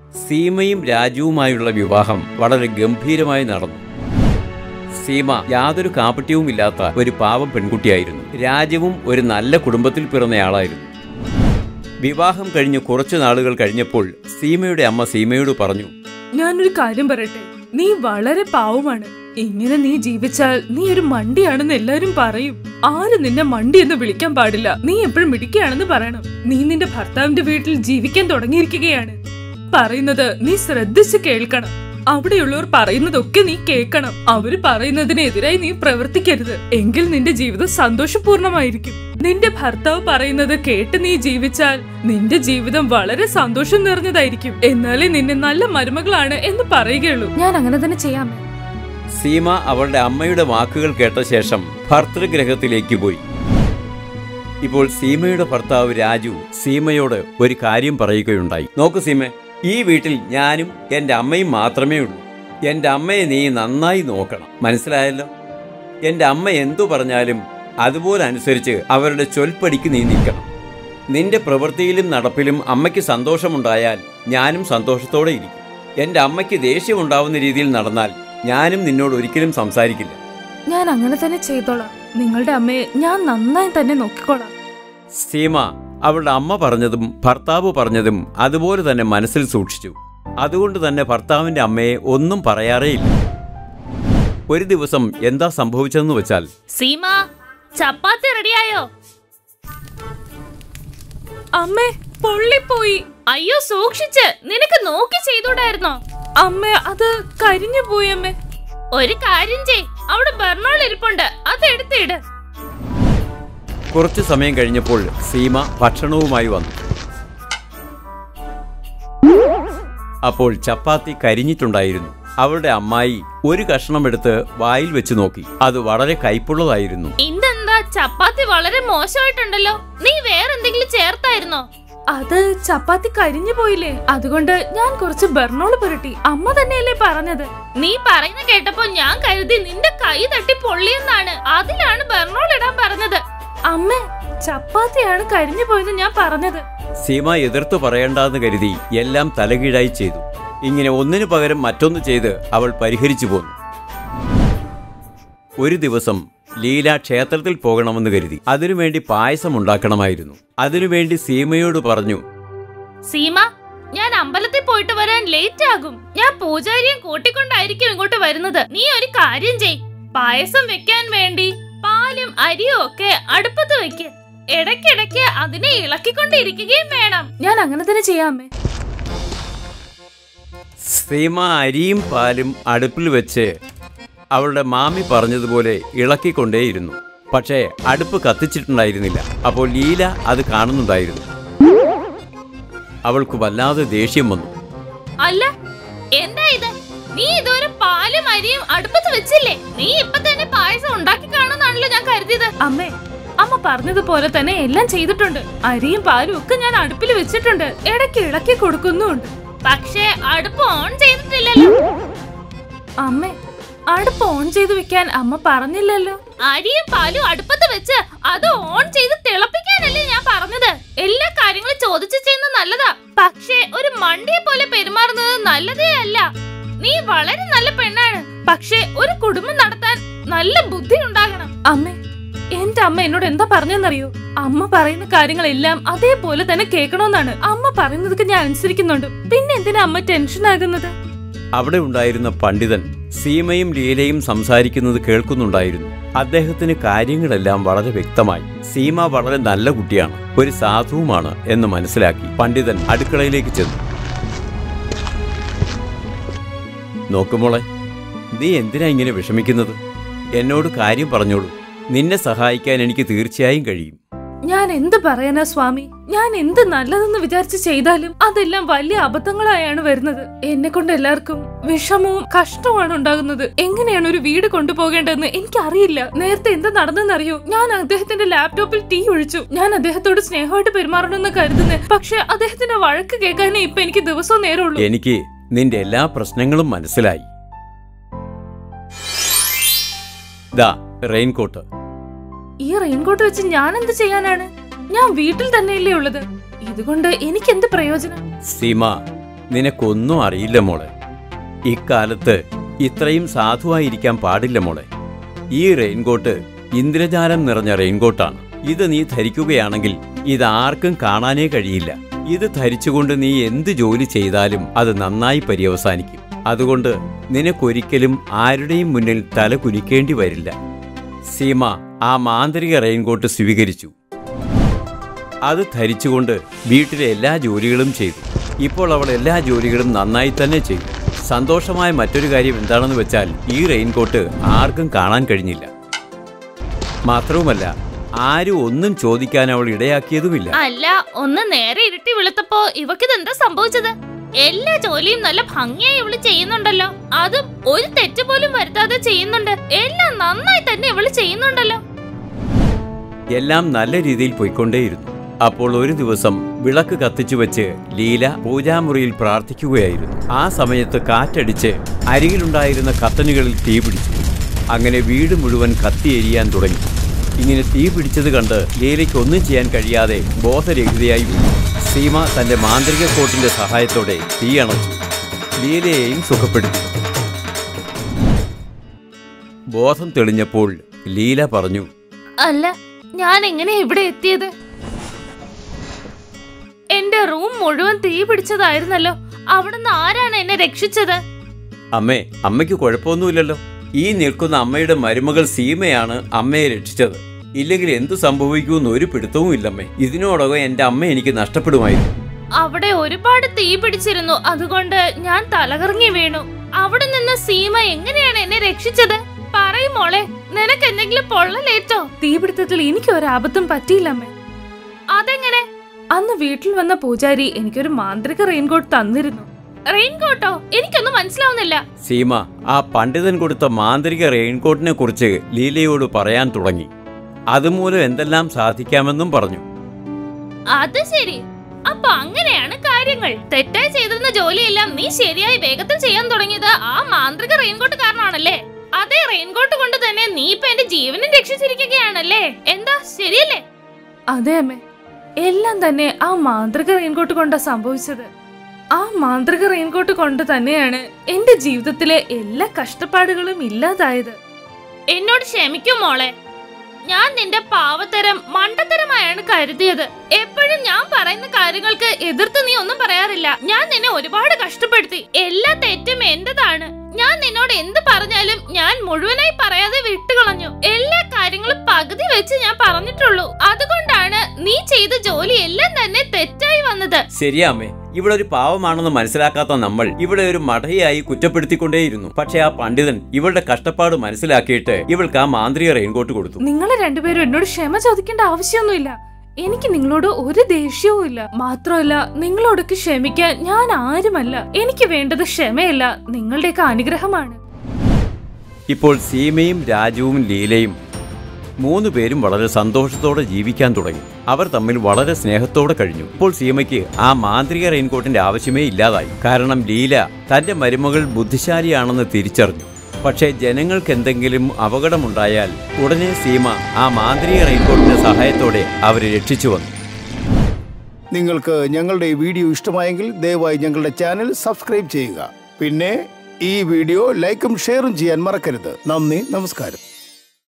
സീമയും രാജുവുമായുള്ള വിവാഹം വളരെ ഗംഭീരമായി നടന്നു. സീമ യാതൊരു കാപട്യവുമില്ലാത്ത ഒരു പാവം പെൺകുട്ടിയായിരുന്നു. രാജുവും ഒരു നല്ല കുടുംബത്തിൽ പിറന്നയാളായിരുന്നു. വിവാഹം കഴിഞ്ഞ് കുറച്ചു നാളുകൾ കഴിഞ്ഞപ്പോൾ സീമയുടെ അമ്മ സീമയോട് പറഞ്ഞു, ഞാനൊരു കാര്യം പറയട്ടെ, നീ വളരെ പാവമാണ്. ഇങ്ങനെ നീ ജീവിച്ചാൽ നീ ഒരു മണ്ടിയാണെന്ന് എല്ലാരും പറയും. ആരും നിന്നെ മണ്ടി എന്ന് വിളിക്കാൻ പാടില്ല. നീ എപ്പോഴും മിടിക്കുകയാണെന്ന് പറയണം. നീ നിന്റെ ഭർത്താവിന്റെ വീട്ടിൽ ജീവിക്കാൻ തുടങ്ങിയിരിക്കുകയാണ്. പറയുന്നത് നീ ശ്രദ്ധിച്ച് കേൾക്കണം. അവിടെയുള്ളവർ പറയുന്നതൊക്കെ നീ കേൾക്കണം. അവര് പറയുന്നതിനെതിരായി നീ പ്രവർത്തിക്കരുത്. എങ്കിൽ നിന്റെ ജീവിതം സന്തോഷപൂർണമായിരിക്കും. നിന്റെ ഭർത്താവ് പറയുന്നത് കേട്ട് നീ ജീവിച്ചാൽ നിന്റെ ജീവിതം വളരെ സന്തോഷം നിറഞ്ഞതായിരിക്കും. എന്നാലേ നിന്നെ നല്ല മരുമകളാണ് എന്ന് പറയുകയുള്ളൂ. ഞാൻ അങ്ങനെ തന്നെ ചെയ്യാം. സീമ അവളുടെ അമ്മയുടെ വാക്കുകൾ കേട്ട ശേഷം ഭർതൃഗ്രഹത്തിലേക്ക് പോയി. ഇപ്പോൾ സീമയുടെ ഭർത്താവ് രാജു സീമയോട് ഒരു കാര്യം പറയുകയുണ്ടായി. നോക്കൂ സീമ, ഈ വീട്ടിൽ ഞാനും എൻ്റെ അമ്മയും മാത്രമേ ഉള്ളൂ. എൻ്റെ അമ്മയെ നീ നന്നായി നോക്കണം, മനസ്സിലായല്ലോ? എൻ്റെ അമ്മ എന്തു പറഞ്ഞാലും അതുപോലെ അനുസരിച്ച് അവരുടെ ചൊൽപ്പടിക്ക് നീ നിൽക്കണം. നിന്റെ പ്രവൃത്തിയിലും നടപ്പിലും അമ്മയ്ക്ക് സന്തോഷമുണ്ടായാൽ ഞാനും സന്തോഷത്തോടെ ഇരിക്കും. എൻ്റെ അമ്മയ്ക്ക് ദേഷ്യമുണ്ടാവുന്ന രീതിയിൽ നടന്നാൽ ഞാനും നിന്നോട് ഒരിക്കലും സംസാരിക്കില്ല. ഞാൻ അങ്ങനെ തന്നെ ചെയ്തോളാം. നിങ്ങളുടെ അമ്മയെ ഞാൻ നന്നായി തന്നെ നോക്കിക്കോളാം. സീമ അവളുടെ അമ്മ പറഞ്ഞതും ഭർത്താവ് പറഞ്ഞതും അതുപോലെ തന്നെ മനസ്സിൽ സൂക്ഷിച്ചു. അതുകൊണ്ട് തന്നെ ഭർത്താവിന്റെ അമ്മയെ ഒന്നും പറയാറേയില്ല. ഒരു ദിവസം എന്താ സംഭവിച്ചതെന്ന് വെച്ചാൽ, സീമ, ചപ്പാത്തി റെഡിയായോ? അമ്മേ, പൊള്ളിപ്പോയി. അയ്യോ, സൂക്ഷിച്ച്. നിനക്ക് നോക്കി ചെയ്തൂടായിരുന്നോ? അമ്മേ, അത് കരിഞ്ഞു പോയി. അമ്മേ, ഒരു കാര്യം ചെയ്, അവിടെ ബർണോൾ ഇരിപ്പുണ്ട്, അത് എടുത്തിട്. കുറച്ചു സമയം കഴിഞ്ഞപ്പോൾ സീമ ഭക്ഷണവുമായി വന്നു. അപ്പോൾ ചപ്പാത്തി കരിഞ്ഞിട്ടുണ്ടായിരുന്നു. അവളുടെ അമ്മായി ഒരു കഷ്ണം എടുത്ത് വായിൽ വെച്ച് നോക്കി. അത് വളരെ കയ്പുള്ളതായിരുന്നു. ഇതെന്താ, ചപ്പാത്തി വളരെ മോശമായിട്ടുണ്ടല്ലോ. നീ വേറെന്തെങ്കിലും ചേർത്തായിരുന്നോ? അത് ചപ്പാത്തി കരിഞ്ഞു പോയില്ലേ, അതുകൊണ്ട് ഞാൻ കുറച്ച് ബർണോള് പുരട്ടി. അമ്മ തന്നെയല്ലേ പറഞ്ഞത്? നീ പറയുന്ന കേട്ടപ്പോ ഞാൻ കരുതി നിന്റെ കൈ തട്ടി പൊള്ളിയെന്നാണ്. അതിലാണ് ബർണോൾ ഇടാൻ പറഞ്ഞത്. അമ്മേ, ചപ്പാത്തിയാണ് കരിഞ്ഞു പോയെന്ന് ഞാൻ പറഞ്ഞത്. സീമ എതിർത്തു പറയേണ്ടെന്ന് കരുതി എല്ലാം തലകീഴായി ചെയ്തു. ഇങ്ങനെ ഒന്നിനു പകരം മറ്റൊന്ന് ചെയ്ത് അവൾ പരിഹരിച്ചു പോന്നു. ഒരു ദിവസം ലീല ക്ഷേത്രത്തിൽ പോകണമെന്ന് കരുതി. അതിനുവേണ്ടി പായസം ഉണ്ടാക്കണമായിരുന്നു. അതിനുവേണ്ടി സീമയോട് പറഞ്ഞു, സീമ, ഞാൻ അമ്പലത്തിൽ പോയിട്ട് വരാൻ ലേറ്റ് ആകും. ഞാൻ പൂജാരിയെ കൂട്ടിക്കൊണ്ടായിരിക്കും ഇങ്ങോട്ട് വരുന്നത്. നീ ഒരു കാര്യം ചെയ്, പായസം വെക്കാൻ വേണ്ടി പാലും അരിയും ഒക്കെ അടുപ്പത്ത് വെക്ക്. ഇടയ്ക്കിടയ്ക്ക് അതിനെ ഇളക്കിക്കൊണ്ടിരിക്കുകയും വേണം. ഞാൻ അങ്ങനെ തന്നെ ചെയ്യാമേ. സീമ അരിയും പാലും അടുപ്പിൽ വെച്ച് അവളുടെ മാമി പറഞ്ഞതുപോലെ ഇളക്കിക്കൊണ്ടേയിരുന്നു. പക്ഷേ അടുപ്പ് കത്തിച്ചിട്ടുണ്ടായിരുന്നില്ല. അപ്പോൾ ലീല അത് കാണുന്നുണ്ടായിരുന്നു. അവൾക്ക് വല്ലാതെ ദേഷ്യം വന്നു. അല്ല, എന്താ ഇത്? നീ ഇതുവരെ പാലും അരിയും അടുപ്പത്ത് വെച്ചില്ലേ? നീ ഇപ്പൊ തന്നെ പായസം ഉണ്ടാക്കി കാണുന്നാണല്ലോ ഞാൻ കരുതിയത്. അമ്മേ, അമ്മ പറഞ്ഞതുപോലെ തന്നെ എല്ലാം ചെയ്തിട്ടുണ്ട്. അരിയും പാലും ഒക്കെ ഞാൻ അടുപ്പിൽ വെച്ചിട്ടുണ്ട്. ഇടയ്ക്ക് ഇളക്കി കൊടുക്കുന്നുണ്ട്. പക്ഷേ അടുപ്പ് ഓൺ ചെയ്തിട്ടില്ലല്ലോ. അമ്മേ, അടുപ്പ് ഓൺ ചെയ്ത് വെക്കാൻ അമ്മ പറഞ്ഞില്ലല്ലോ. അരിയും പാലും അടുപ്പത്ത് വെച്ച് അത് ഓൺ ചെയ്ത് തിളപ്പിക്കാനല്ലേ ഞാൻ പറഞ്ഞത്. എല്ലാ കാര്യങ്ങളും ചോദിച്ചു ചെയ്യുന്നത് നല്ലതാ, പക്ഷേ ഒരു മണ്ടിയെ പോലെ പെരുമാറുന്നത് നല്ലതേ അല്ല. നീ വളരെ നല്ല പെണ്ണാണ്, പക്ഷേ ഒരു കുടുംബം നടത്താൻ നല്ല ബുദ്ധി ഉണ്ടാകണം. അമ്മേ, എന്റെ അമ്മ എന്നോട് എന്താ പറഞ്ഞെന്നറിയോ? അമ്മ പറയുന്ന കാര്യങ്ങളെല്ലാം അതേപോലെ തന്നെ കേൾക്കണമെന്നാണ്. അമ്മ പറയുന്നതൊക്കെ ഞാൻ അനുസരിക്കുന്നുണ്ട്. പിന്നെ എന്തിനാ അമ്മ ടെൻഷൻ ആകുന്നത്? അവിടെ ഉണ്ടായിരുന്ന പണ്ഡിതൻ സീമയും ലീലയും സംസാരിക്കുന്നത് കേൾക്കുന്നുണ്ടായിരുന്നു. അദ്ദേഹത്തിന് കാര്യങ്ങളെല്ലാം വളരെ വ്യക്തമായി. സീമ വളരെ നല്ല കുട്ടിയാണ്, ഒരു സാധുവുമാണ് എന്ന് മനസ്സിലാക്കി പണ്ഡിതൻ അടുക്കളയിലേക്ക് ചെന്നു. നോക്കുമോളെ, നീ എന്തിനാ ഇങ്ങനെ വിഷമിക്കുന്നത്? എന്നോട് കാര്യം പറഞ്ഞോളൂ. നിന്നെ സഹായിക്കാൻ എനിക്ക് തീർച്ചയായും കഴിയും. ഞാൻ എന്ത് പറയാനാ സ്വാമി? ഞാൻ എന്ത് നല്ലതെന്ന് വിചാരിച്ച് ചെയ്താലും അതെല്ലാം വലിയ അബദ്ധങ്ങളായാണ് വരുന്നത്. എന്നെ കൊണ്ട് എല്ലാവർക്കും വിഷമവും കഷ്ടവുമാണ് ഉണ്ടാകുന്നത്. എങ്ങനെയാണ് ഒരു വീട് കൊണ്ടുപോകേണ്ടതെന്ന് എനിക്കറിയില്ല. നേരത്തെ എന്താ നടന്നെന്നറിയോ? ഞാൻ അദ്ദേഹത്തിന്റെ ലാപ്ടോപ്പിൽ തീ ഒഴിച്ചു. ഞാൻ അദ്ദേഹത്തോട് സ്നേഹമായിട്ട് പെരുമാറണമെന്ന് കരുതുന്നത്, പക്ഷെ അദ്ദേഹത്തിന്റെ വഴക്ക് കേൾക്കാനേ ഇപ്പൊ എനിക്ക് ദിവസവും നേരമുള്ളൂ. എനിക്ക് നിന്റെ എല്ലാ പ്രശ്നങ്ങളും മനസ്സിലായി. ദാ റെയിൻകോട്ട്. ഈ റെയിൻകോട്ട് വെച്ച് ഞാൻ എന്ത് ചെയ്യാനാണ്? ഞാൻ വീട്ടിൽ തന്നെയല്ലേ ഉള്ളത്. ഇതുകൊണ്ട് എനിക്ക് എന്ത് പ്രയോജനം? സീമ, നിനക്കൊന്നും അറിയില്ല മോളെ. ഇക്കാലത്ത് ഇത്രയും സാധുവായിരിക്കാൻ പാടില്ല മോളെ. ഈ റെയിൻകോട്ട് ഇന്ദ്രജാലം നിറഞ്ഞ റെയിൻകോട്ടാണ്. ഇത് നീ ധരിക്കുകയാണെങ്കിൽ ഇതാർക്കും കാണാനേ കഴിയില്ല. ഇത് ധരിച്ചുകൊണ്ട് നീ എന്ത് ജോലി ചെയ്താലും അത് നന്നായി പര്യവസാനിക്കും. അതുകൊണ്ട് നിനക്കൊരിക്കലും ആരുടെയും മുന്നിൽ തല കുനിക്കേണ്ടി വരില്ല. സീമ ആ മാന്ത്രിക റെയിൻകോട്ട് സ്വീകരിച്ചു. അത് ധരിച്ചുകൊണ്ട് വീട്ടിലെ എല്ലാ ജോലികളും ചെയ്തു. ഇപ്പോൾ അവൾ എല്ലാ ജോലികളും നന്നായി തന്നെ ചെയ്തു. സന്തോഷമായ മറ്റൊരു കാര്യം എന്താണെന്ന് വെച്ചാൽ ഈ റെയിൻകോട്ട് ആർക്കും കാണാൻ കഴിഞ്ഞില്ല. മാത്രവുമല്ല, ആരും ഒന്നും ചോദിക്കാൻ അവൾ ഇടയാക്കിയതുമില്ല. അല്ല, ഒന്ന് നേരെ ഇരുട്ടി വെളുത്തപ്പോ ഇവക്കിതെന്താ സംഭവിച്ചത്? എല്ലാ ജോലിയും നല്ല ഭംഗിയായി ഇവള് ചെയ്യുന്നുണ്ടല്ലോ. അതും ഒരു തെറ്റ് പോലും വരുത്താതെ ചെയ്യുന്നുണ്ട്. എല്ലാം നന്നായി തന്നെ ഇവള് ചെയ്യുന്നുണ്ടല്ലോ. എല്ലാം നല്ല രീതിയിൽ പോയിക്കൊണ്ടേയിരുന്നു. അപ്പോൾ ഒരു ദിവസം വിളക്ക് കത്തിച്ചു വെച്ച് ലീല പൂജാമുറിയിൽ പ്രാർത്ഥിക്കുകയായിരുന്നു. ആ സമയത്ത് കാറ്റടിച്ച് അരികിലുണ്ടായിരുന്ന കത്തനുകളിൽ തീ പിടിച്ചു. അങ്ങനെ വീട് മുഴുവൻ കത്തിയെരിയാൻ തുടങ്ങി. ഇങ്ങനെ തീ പിടിച്ചത് കണ്ട് ലീലയ്ക്ക് ഒന്നും ചെയ്യാൻ കഴിയാതെ ബോധരഹിതയായി വീണു. സീമ തന്റെ മാന്ത്രിക കോട്ടിന്റെ സഹായത്തോടെ തീ അണച്ചു. ലീലയെയും സുഖപ്പെടുത്തി. ബോധം തെളിഞ്ഞപ്പോൾ ലീല പറഞ്ഞു, അല്ല, ഞാൻ എങ്ങനെ ഇവിടെ എത്തിയത്? എന്റെ റൂം മുഴുവൻ തീ പിടിച്ചതായിരുന്നല്ലോ. അവിടുന്ന് ആരാണ് എന്നെ രക്ഷിച്ചത്? അമ്മേ, അമ്മയ്ക്ക് കുഴപ്പമൊന്നുമില്ലല്ലോ. ഈ നിൽക്കുന്ന അമ്മയുടെ മരുമകൾ സീമയാണ് അമ്മയെ രക്ഷിച്ചത്. ഇല്ലെങ്കിൽ എന്തു സംഭവിക്കുമെന്ന് ഒരു പിടുത്തവും ഇല്ലമ്മേ. ഇതിനോടകം എന്റെ അമ്മ എനിക്ക് നഷ്ടപ്പെടുമായിരുന്നു. അവിടെ ഒരുപാട് തീ പിടിച്ചിരുന്നു. അതുകൊണ്ട് ഞാൻ തലകറങ്ങി വീണു. അവിടെ നിന്ന് സീമ എങ്ങനെയാണ് എന്നെ രക്ഷിച്ചത്? പറയും മോളെ, നിനക്ക് എന്തെങ്കിലും പൊള്ളലേറ്റോ? തീപിടുത്തത്തിൽ എനിക്ക് ഒരാപത്തും പറ്റിയില്ലമ്മേ. അതെങ്ങനെ? അന്ന് വീട്ടിൽ വന്ന പൂജാരി എനിക്കൊരു മാന്ത്രിക റെയിൻകോട്ട് തന്നിരുന്നു. റെയിൻകോട്ടോ? എനിക്കൊന്നും മനസ്സിലാവുന്നില്ല. സീമ ആ പണ്ഡിതൻ കൊടുത്ത മാന്ത്രിക റെയിൻകോട്ടിനെ കുറിച്ച് ലീലയോട് പറയാൻ തുടങ്ങി. അതുമൂലം എന്തെല്ലാം സാധിക്കാമെന്നും പറഞ്ഞു. അത് ശരി. അപ്പൊ അങ്ങനെയാണ് കാര്യങ്ങൾ. തെറ്റായി ചെയ്തിരുന്ന ജോലിയെല്ലാം നീ ശരിയായി വേഗത്തിൽ ചെയ്യാൻ തുടങ്ങിയത് ആ മാന്ത്രിക റെയിൻകോട്ട് കാരണമാണല്ലേ? അതേ റെയിൻകോട്ട് കൊണ്ട് തന്നെ നീ ഇപ്പൊ എന്റെ ജീവനും രക്ഷിച്ചിരിക്കുകയാണല്ലേ? എന്താ ശരിയല്ലേ? അതെ അമ്മേ, എല്ലാം തന്നെ ആ മാന്ത്രിക റെയിൻകോട്ട് കൊണ്ടാ സംഭവിച്ചത്. ആ മാന്ത്രിക റെയിൻകോട്ട് കൊണ്ട് തന്നെയാണ് എന്റെ ജീവിതത്തിലെ എല്ലാ കഷ്ടപ്പാടുകളും ഇല്ലാതായത്. എന്നോട് ക്ഷമിക്കും മോളെ. ഞാൻ നിന്റെ പാവത്തരം മണ്ടത്തരമായാണ് കരുതിയത്. എപ്പോഴും ഞാൻ പറയുന്ന കാര്യങ്ങൾക്ക് എതിർത്ത് നീ ഒന്നും പറയാറില്ല. ഞാൻ നിന്നെ ഒരുപാട് കഷ്ടപ്പെടുത്തി. എല്ലാ തെറ്റും എന്റേതാണ്. ഞാൻ നിന്നോട് എന്ത് പറഞ്ഞാലും ഞാൻ മുഴുവനായി പറയാതെ വിട്ടുകളഞ്ഞു. എല്ലാ കാര്യങ്ങളും പകുതി വെച്ച് ഞാൻ പറഞ്ഞിട്ടുള്ളൂ. അതുകൊണ്ടാണ് നീ ചെയ്ത ജോലി എല്ലാം തന്നെ തെറ്റായി വന്നത്. ശരിയാമ്മേ, ഇവിടെ ഒരു പാവമാണെന്ന് മനസ്സിലാക്കാത്ത നമ്മൾ ഇവിടെ ഒരു മടയായി കുറ്റപ്പെടുത്തിക്കൊണ്ടേയിരുന്നു. പക്ഷെ ആ പണ്ഡിതൻ ഇവളുടെ കഷ്ടപ്പാട് മനസ്സിലാക്കിയിട്ട് ഇവൾക്ക് ആ മാന്ത്രിക റെയിൻകോട്ട് കൊടുത്തു. നിങ്ങൾ രണ്ടുപേരും എന്നോട് ക്ഷമ ചോദിക്കേണ്ട ആവശ്യമൊന്നുമില്ല. എനിക്ക് നിങ്ങളോട് ഒരു ദേഷ്യവും ഇല്ല. മാത്രമല്ല, നിങ്ങളോടൊക്കെ ക്ഷമിക്കാൻ ഞാൻ ആരുമല്ല. എനിക്ക് വേണ്ടത് ക്ഷമയല്ല, നിങ്ങളുടെയൊക്കെ അനുഗ്രഹമാണ്. ഇപ്പോൾ സീമയും രാജുവും ലീലയും 3 പേരും വളരെ സന്തോഷത്തോടെ ജീവിക്കാൻ തുടങ്ങി. അവർ തമ്മിൽ വളരെ സ്നേഹത്തോടെ കഴിഞ്ഞു. ഇപ്പോൾ സീമയ്ക്ക് ആ മാന്ത്രിക റെയിൻകോട്ടിന്റെ ആവശ്യമേ ഇല്ലാതായി. കാരണം ലീല തന്റെ മരുമകൾ ബുദ്ധിശാലിയാണെന്ന് തിരിച്ചറിഞ്ഞു. പക്ഷേ ജനങ്ങൾക്ക് എന്തെങ്കിലും അപകടമുണ്ടായാൽ ഉടനെ സീമ ആ മാന്ത്രിക റെയിൻകോട്ടിന്റെ സഹായത്തോടെ അവരെ രക്ഷിച്ചു വന്നു. നിങ്ങൾക്ക് ഞങ്ങളുടെ വീഡിയോ ഇഷ്ടമായെങ്കിൽ ദയവായി ഞങ്ങളുടെ ചാനൽ സബ്സ്ക്രൈബ് ചെയ്യുക. പിന്നെ ഈ വീഡിയോ ലൈക്കും ഷെയറും ചെയ്യാൻ മറക്കരുത്. നന്ദി, നമസ്കാരം.